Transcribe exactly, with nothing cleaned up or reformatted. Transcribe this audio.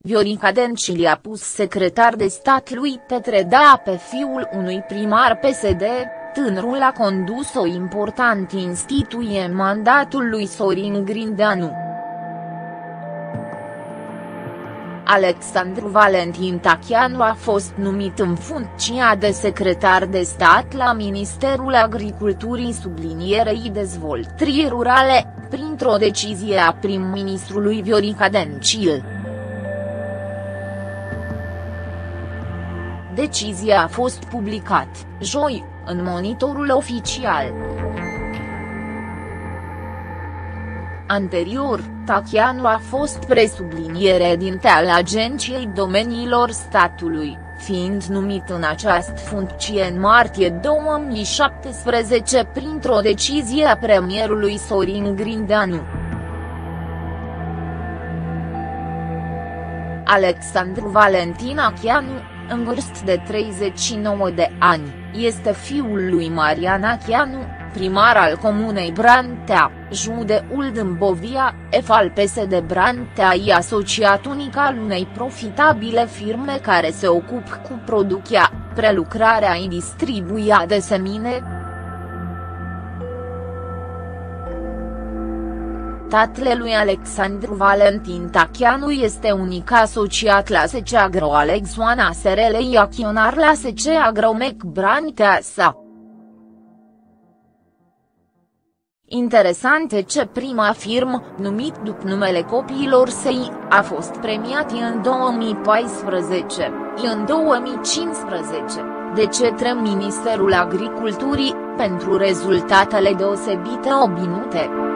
Viorica Dencil i-a pus secretar de stat lui Petre Daia pe fiul unui primar P S D, tânărul a condus o importantă instituție în mandatul lui Sorin Grindeanu. Alexandru Valentin Tachianu a fost numit în funcția de secretar de stat la Ministerul Agriculturii sublinierei dezvoltării rurale, printr-o decizie a prim-ministrului Viorica Dencil. Decizia a fost publicat, joi, în Monitorul Oficial. Anterior, Tachianu a fost presubliniere edinte al Agenției Domeniilor Statului, fiind numit în această funcție în martie două mii șaptesprezece printr-o decizie a premierului Sorin Grindeanu. Alexandru Valentin Tachianu, în vârstă de treizeci și nouă de ani, este fiul lui Marian Tachianu, primar al comunei Brantea, județul Dâmbovia, F al P S D Brantea i asociat unic al unei profitabile firme care se ocupă cu producția, prelucrarea și distribuirea de semine. Tatăl lui Alexandru Valentin Tachianu este unic asociat la S C Agro Alexoana S R L și acționar la S C Agromec Brantea sa. Interesant e ce prima firmă, numit după numele copiilor săi, a fost premiat în două mii paisprezece, și în două mii cincisprezece, de către Ministerul Agriculturii, pentru rezultatele deosebite obținute.